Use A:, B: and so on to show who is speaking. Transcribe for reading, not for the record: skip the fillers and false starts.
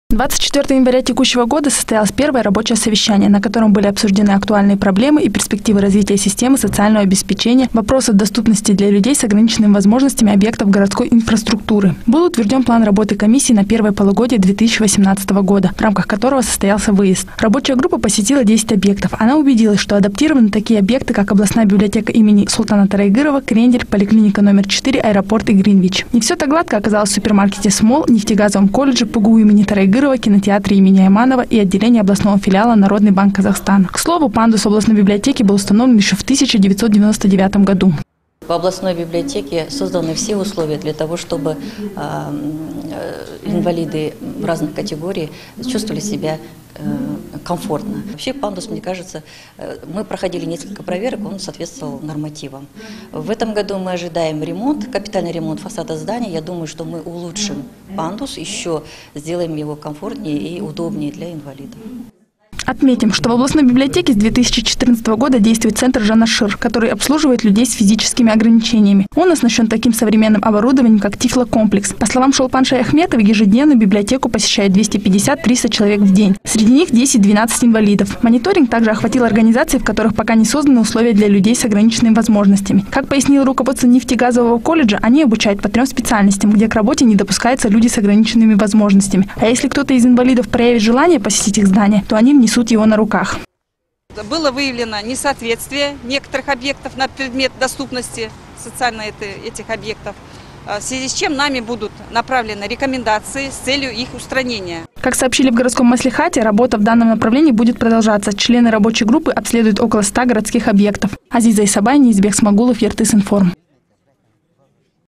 A: 24 января текущего года состоялось первое рабочее совещание, на котором были обсуждены актуальные проблемы и перспективы развития системы социального обеспечения, вопросы доступности для людей с ограниченными возможностями объектов городской инфраструктуры. Был утвержден план работы комиссии на первое полугодие 2018 года, в рамках которого состоялся выезд. Рабочая группа посетила 10 объектов. Она убедилась, что адаптированы такие объекты, как областная библиотека имени Султана Тарайгырова, Крендель, поликлиника номер 4, аэропорт и Гринвич. Не все так гладко оказалось в супермаркете «Смол», нефтегазовом колледже, ПГУ имени Тарайгырова, кинотеатре имени Айманова и отделении областного филиала Народный банк Казахстана. К слову, пандус областной библиотеки был установлен еще в 1999 году.
B: В областной библиотеке созданы все условия для того, чтобы инвалиды разных категорий чувствовали себя комфортно. Вообще пандус, мне кажется, мы проходили несколько проверок, он соответствовал нормативам. В этом году мы ожидаем ремонт, капитальный ремонт фасада здания. Я думаю, что мы улучшим пандус, еще сделаем его комфортнее и удобнее для инвалидов.
A: Отметим, что в областной библиотеке с 2014 года действует центр Жанашир, который обслуживает людей с физическими ограничениями. Он оснащен таким современным оборудованием, как Тифлокомплекс. По словам Шолпан Шаяхметовой, ежедневно библиотеку посещает 250-300 человек в день. Среди них 10-12 инвалидов. Мониторинг также охватил организации, в которых пока не созданы условия для людей с ограниченными возможностями. Как пояснил руководство нефтегазового колледжа, они обучают по 3 специальностям, где к работе не допускаются люди с ограниченными возможностями. А если кто-то из инвалидов проявит желание посетить их здание, то они внесут его на руках.
C: Было выявлено несоответствие некоторых объектов на предмет доступности социально этих объектов, в связи с чем нами будут направлены рекомендации с целью их устранения.
A: Как сообщили в городском маслихате, работа в данном направлении будет продолжаться. Члены рабочей группы обследуют около 100 городских объектов. Азиза Исабай, Неизбек Смагулов, Ертыс Информ.